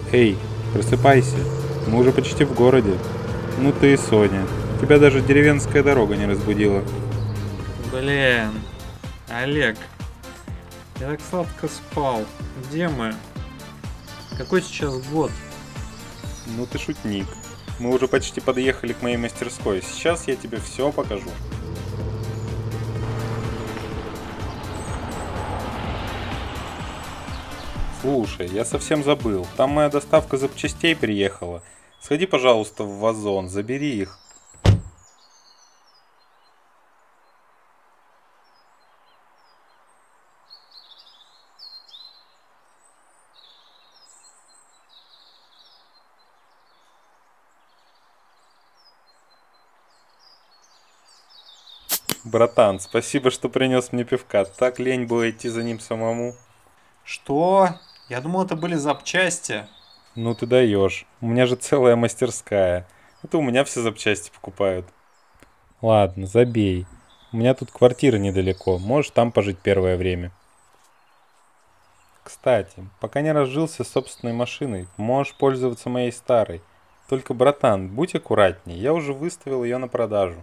Эй, просыпайся, мы уже почти в городе. Ну ты и Соня, тебя даже деревенская дорога не разбудила. Блин, Олег, я так сладко спал. Где мы? Какой сейчас год? Ну ты шутник. Мы уже почти подъехали к моей мастерской. Сейчас я тебе все покажу. Слушай, я совсем забыл. Там моя доставка запчастей приехала. Сходи, пожалуйста, в Вазон, забери их. Братан, спасибо, что принес мне пивка. Так лень было идти за ним самому. Что? Я думал, это были запчасти. Ну ты даешь. У меня же целая мастерская. Это у меня все запчасти покупают. Ладно, забей. У меня тут квартира недалеко. Можешь там пожить первое время. Кстати, пока не разжился собственной машиной, можешь пользоваться моей старой. Только, братан, будь аккуратней. Я уже выставил ее на продажу.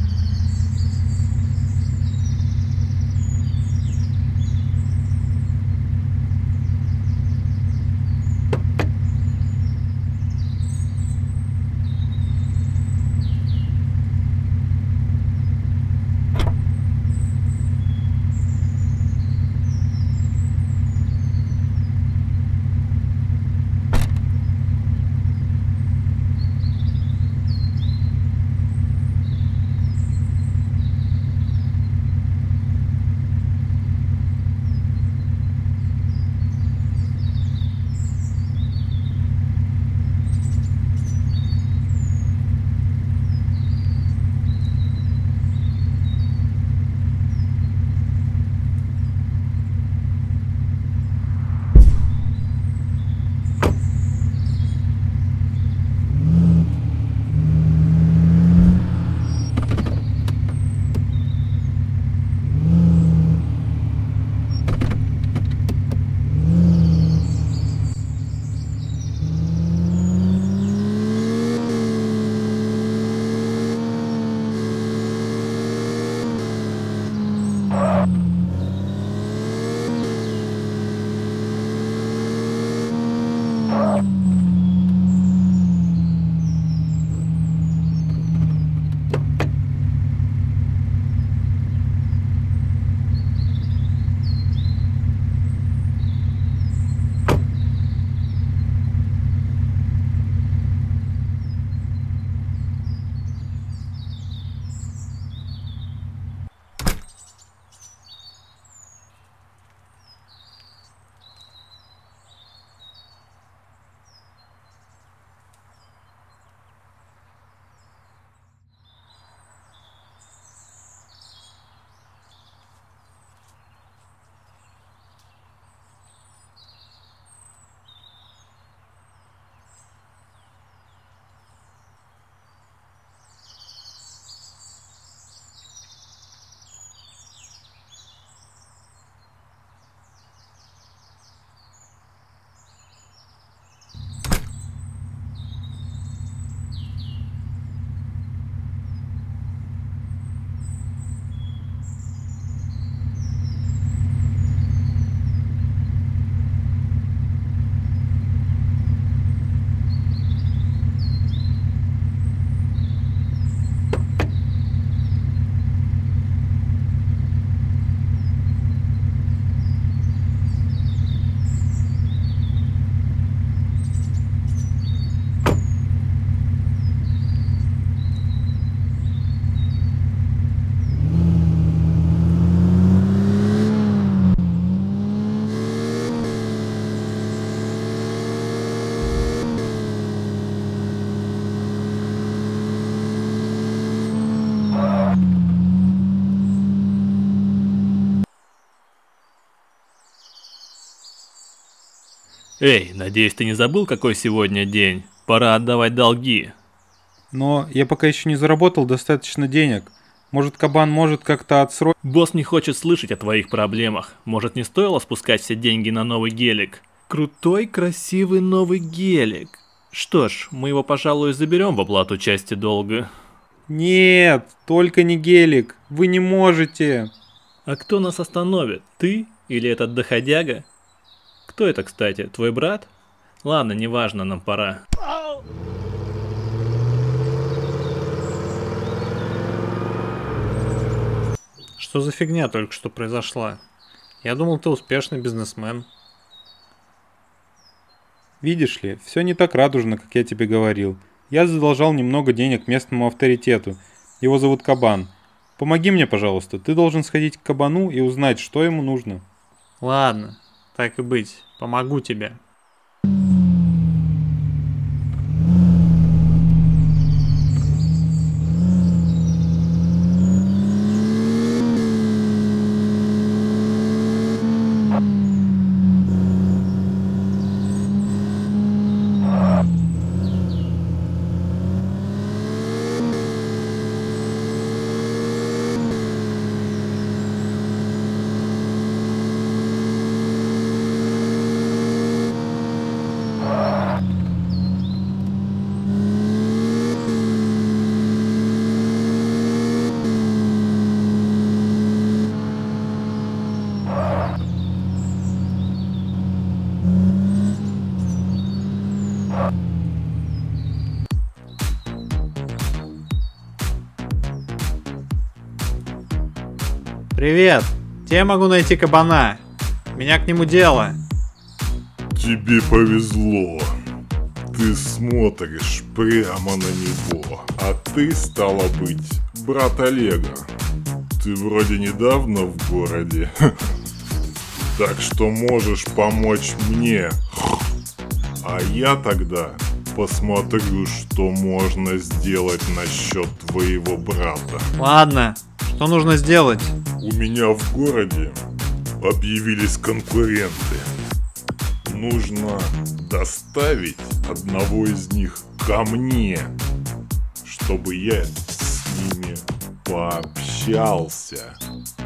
Эй, надеюсь, ты не забыл, какой сегодня день? Пора отдавать долги. Но я пока еще не заработал достаточно денег. Может, кабан может как-то отсрочить? Босс не хочет слышать о твоих проблемах. Может, не стоило спускать все деньги на новый гелик? Крутой, красивый новый гелик. Что ж, мы его, пожалуй, заберем в оплату части долга. Нет, только не гелик. Вы не можете. А кто нас остановит? Ты или этот доходяга? Кто это, кстати, твой брат? Ладно, неважно, нам пора. Что за фигня только что произошла? Я думал, ты успешный бизнесмен. Видишь ли, все не так радужно, как я тебе говорил. Я задолжал немного денег местному авторитету. Его зовут Кабан. Помоги мне, пожалуйста. Ты должен сходить к Кабану и узнать, что ему нужно. Ладно, так и быть, помогу тебе. Привет! Где я могу найти Кабана? У меня к нему дело. Тебе повезло. Ты смотришь прямо на него. А ты, стало быть, брат Олега. Ты вроде недавно в городе. Так что можешь помочь мне. А я тогда посмотрю, что можно сделать насчет твоего брата. Ладно, что нужно сделать? У меня в городе объявились конкуренты. Нужно доставить одного из них ко мне, чтобы я с ними пообщался.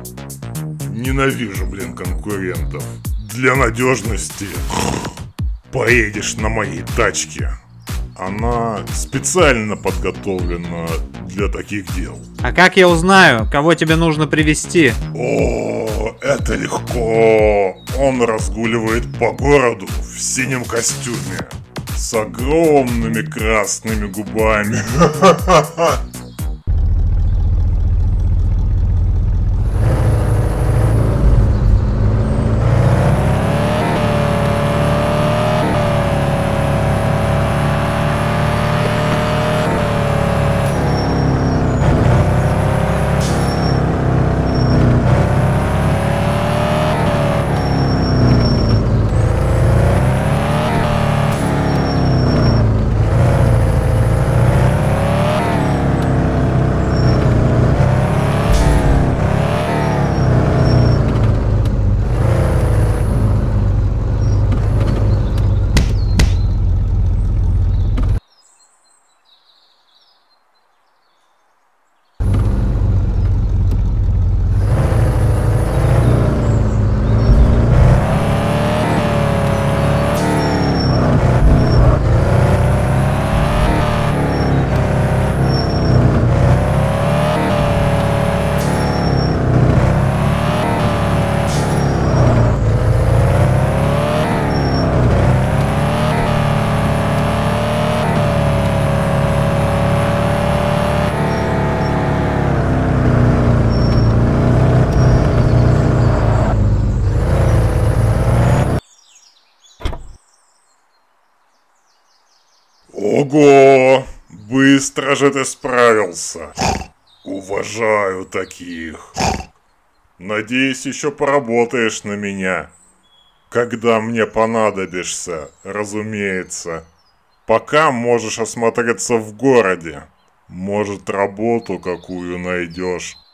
Ненавижу, конкурентов. Для надежности поедешь на моей тачке. Она специально подготовлена для таких дел. А как я узнаю, кого тебе нужно привезти? О, это легко. Он разгуливает по городу в синем костюме с огромными красными губами. Ого! Быстро же ты справился. Уважаю таких. Надеюсь, еще поработаешь на меня. Когда мне понадобишься, разумеется. Пока можешь осмотреться в городе. Может, работу какую найдешь.